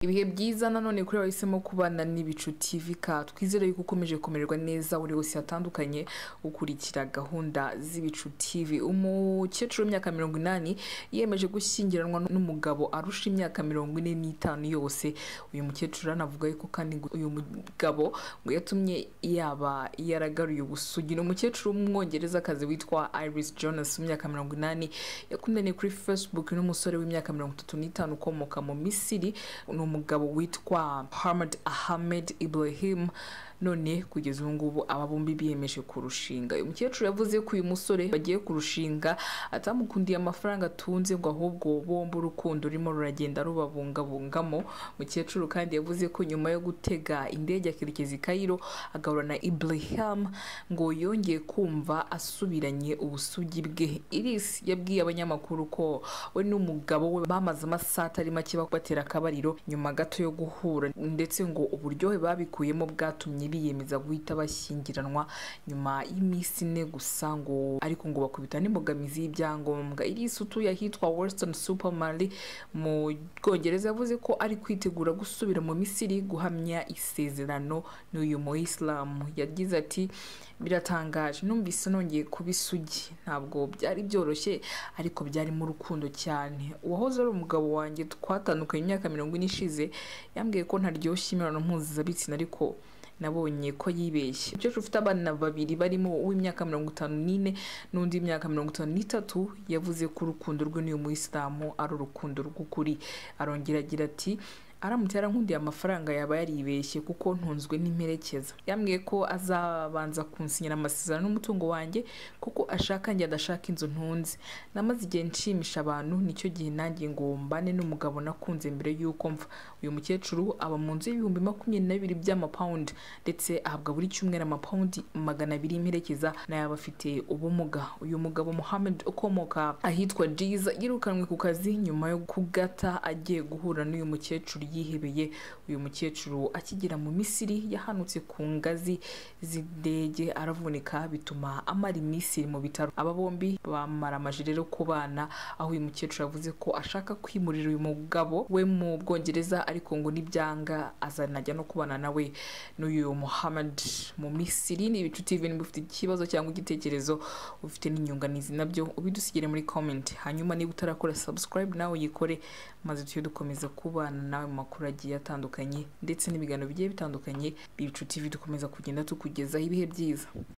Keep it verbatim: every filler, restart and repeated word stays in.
ibihe byiza nanone kuri bahisemo kubana n'Ibicu T V ka twizere yuko ukomeje kumererwa neza uri wese hatandukanye ukurikira gahunda z'Ibicu T V. Umukecuru w'imyaka mirongo inani yemeje gushyingiranwa n'umugabo arusha imyaka mirongo ine n'itanu yose. Uyu mukecuru anavuga yuko kandi uyu mugabo ngo yatumye yaba yaragaruye ubusugi. Umukecuru w'umwongereza kazi witwa Iris Jonas w'imyaka mirongo inani yakundanye kuri Facebook n'umusore w'imyaka mirongo itatu n'itanu ukomoka mu Misiri. Umugabo witwa Hamad Ahmed Ibrahim. None kugeza ubu ngubu aba bombi biyemeje kurushinga. Uyu mukecuru yavuze ko uyu musore bagiye kurushinga atamukundiye amafaranga atunze ngo ahubwo bombi urukundo rurimo ruragenda rubabungabungamo. Mukecuru kandi yavuze ko nyuma yo gutega indege akerekeza i Cairo agahura na Ibrahim ngo yongeye kumva asubiranye ubusugi bwe. Iris yabwiye abanyamakuru ko we n'umugabo we bamaze amasaha atari make batera akabariro nyuma gato yo guhura, ndetse ngo uburyohe babikuyemo bwatumye biyemeza guhita bashyingiranwa nyuma y'iminsi ine gusa, ngo ariko ngo bakubita n'imbogamizi y'ibyangombwa. Iris utuye ahitwa Western Super Mali mu Bwongereza yavuze ko ari kwitegura gusubira mu Misiri guhamya isezerano n'uyu Muislamu. Yagize ati biratangaje, numvise nongeye kubisugi, ntabwo byari byoroshye ariko byari mu rukundo cyane. Uwahoze ari umugabo wanjye twatandukanye imyaka mirongo ine ishize yambwiye ko ntaryoshye imibonano mpuzabitsina ariko nabonye ko yibeshye. Umukecuru ufite abana babiri barimo uw'imyaka mirongo itanu n'ine n'undi w'imyaka mirongo itanu n'itatu yavuze ko urukundo rwe n'uyu Muislamu ari urukundo rw'ukuri. Arongera agira ati aramutse yarankundiye amafaranga yaba yaribeshye kuko ntunzwe n'imperekeza. Yambwiye ko azabanza kunsinyira amasezerano n'umutungo wanjye kuko ashaka njye adashaka inzu ntunze. Namaze igihe nshimisha abantu, nicyo gihe nanjye ngo mbane n'umugabo nakunze mbere y'uko mva. Uyu mukecuru aba mu nzu y'ibihumbi makumyabiri na bibiri by'amapawundi ndetse ahabwa buri cyumweru amapawundi magana abiri y'imperekeza n'ayaba afite ubumuga. Uyu mugabo Mohamed ukomoka ahitwa Jiza yirukanwe ku kazi nyuma yo kugata agiye guhura n'uyu mukecuru yihebeye. Uyu mukecuru akigera mu Misiri yahanutse ku ngazi z'indege aravunika bituma amara iminsi mu bitaro. Aba bombi bamara amajirero ku bana, aho uyu mukecuru yavuze ko ashaka kwimurira uyu mugabo we mu Bwongereza ariko ngo nibyanga azanajya no kubana nawe n'uyu Mohamed mu Misiri. Ni Ibicu T V, niba ufite ikibazo cyangwa igitekerezo ufite n'inyunganizi nabyo ubidusigire muri comment. Hanyuma niba utarakora subscribe nawe yikore maze tuyo dukomeza kubana nawe makuru agiye atandukanye ndetse n'ibiganiro bigiye bitandukanye. Ibicu T V dukomeza kugenda tukugezaho ibihe byiza.